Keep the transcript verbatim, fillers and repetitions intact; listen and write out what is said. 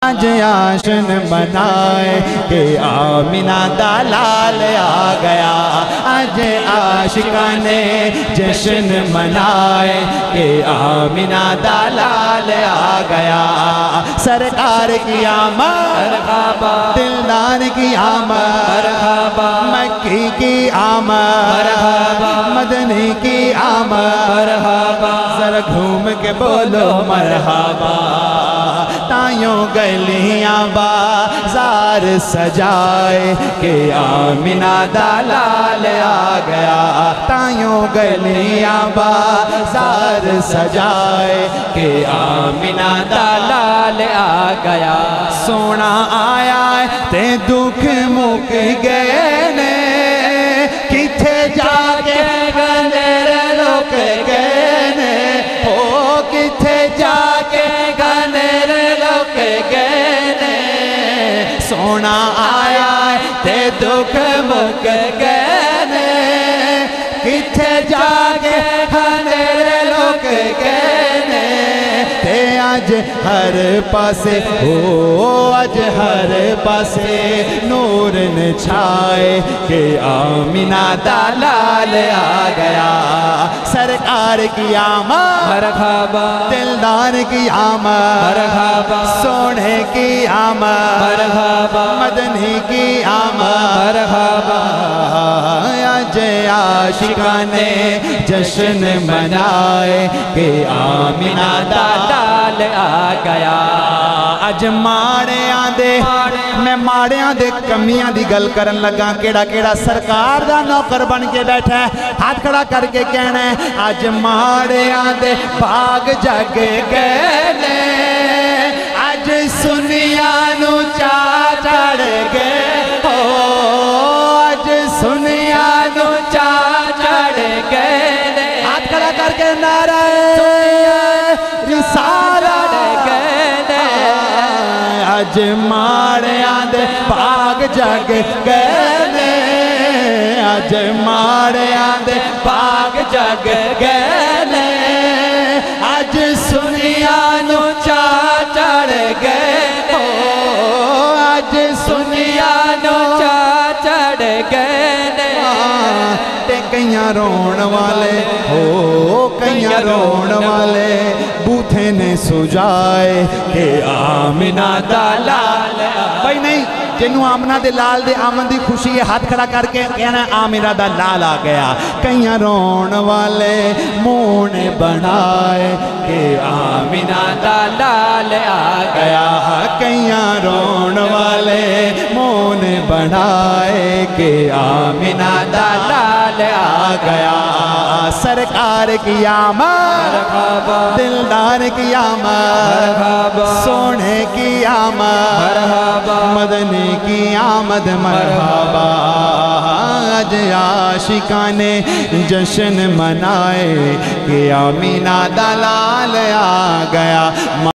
آج جشن منائے کہ آمینہ دا لال آ گیا آج عاشقان جشن منائے کہ آمینہ دا لال آ گیا سرکار کی آمد مرحبا دلدار کی آمد مرحبا مکی کی آمد مرحبا مدنی کی آمد مرحبا ذرا گھوم کے بولو مرحبا تائیوں گلیاں بازار سجائے کہ آمینہ دا لال آ گیا تائیوں گلیاں بازار سجائے کہ آمینہ دا لال آ گیا سونا آیا ہے تے دکھ مک گئے نے کتھے جا کے گنر لوک گئے نے ہو کتھے جا کے گنر لوک گئے نے سونا آیا ہے تے دکھ مک گئے نے کتھے جا کے گنر لوک گئے نے تے آج ہر پاسے ہو آج ہر پاسے نور نے چھائے کہ آمینہ دا لال آ گیا سرکار کی آمد مرحبا دلدار کی آمد مرحبا سونے کی آمد مرحبا مدنی کی آمد مرحبا آج عاشقان جشن منائے کہ آمینہ دا لال آ گیا اج ماڑے آندے میں ماڑے آندے کمیاں دی گل کرن لگا کیڑا کیڑا سرکار دا نوکر بن کے بیٹھا ہے ہاتھ کھڑا کر کے کہنا ہے اج ماڑے آندے باغ جگ گئے نے اج سنیا نو چا چڑھ گئے ہو اج سنیا نو چا چڑھ گئے نے ہاتھ کھڑا کر کے نعرہ رسالت اج ماڑیاں دے باغ جگ گئے نے اج ماڑیاں دے باغ جگ گئے نے اج سنیا نو چا چڑھ گئے ہو اج سنیا نو چا چڑھ گئے نے تے کئیاں رون والے ہو کئیاں رون والے بوتھے نے سجائے کہ آمینہ دا لال بھائی نہیں جنہوں آمینہ دے لال دے آمن دی خوشی ہے ہاتھ کھڑا کر کے کہنا ہے آمینہ دا لال آ گیا کئیاں رون والے منہ نے بنائے کہ آمینہ دا لال آ گیا کئیاں رون والے منہ نے بنائے کہ آمینہ دا لال آ گیا سرکار کی آمد مرحبا دلدار کی آمد مرحبا سونے کی آمد مرحبا مدنی کی آمد مرحبا آج عاشقان جشن منائے کہ آمینہ دا لال آ گیا